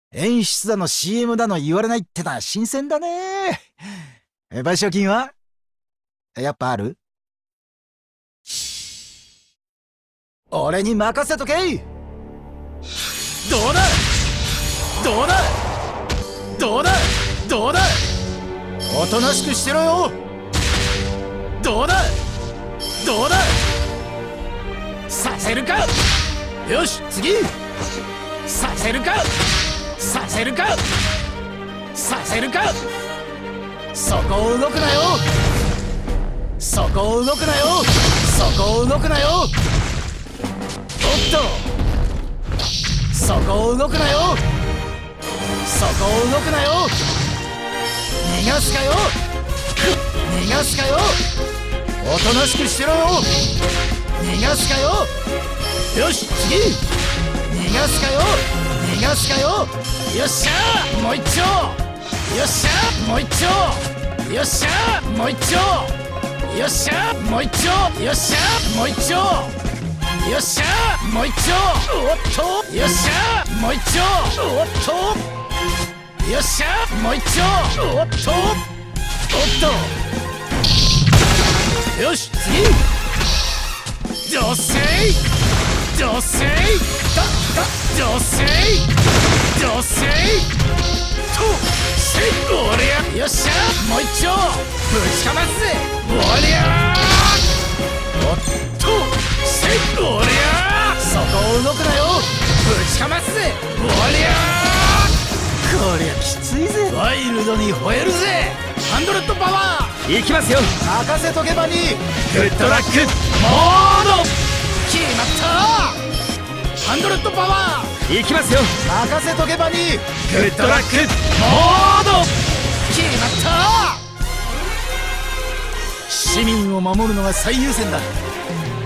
演出だの CM だの言われないってのは新鮮だね。賠償金はやっぱある？俺に任せとけ。 どうだどうだどうだどうだ、 おとなしくしてろよ。 どうだどうだ、させるか。 よし次。 させるかさせるかさせるか。 そこを動くなよ。そこを動くなよ。そこを動くなよ。おっと、そこを動くなよ。そこを動くなよ。逃がすかよ。逃がすかよ。おとなしくしてろよ。逃がすかよ。よし次。逃がすかよ。逃がすかよ。よっしゃー、もう一丁。よっしゃー、もう一丁。よっしゃー、もう一丁。よっしゃー、もう一丁。よっしゃー、もう一丁。よっしゃー、もう一丁。おっと、よっしゃー、もう一丁。おっと、よっしゃー、もう一丁。おっと、おっと、よし次。女性女性女性女性とせい、おりゃ。よっしゃもう一丁ぶちかますぜ。おりゃおっとせい、おりゃ。そこを動くなよ。ぶちかますぜ。おりゃこりゃきついぜ。ワイルドに吠えるぜ。ハンドレッドパワーいきますよ。任せとけばに。グッドラックモード決まった。ハンドレッドパワーいきますよ。任せとけばに。グッドラックモード決まった。市民を守るのが最優先だ。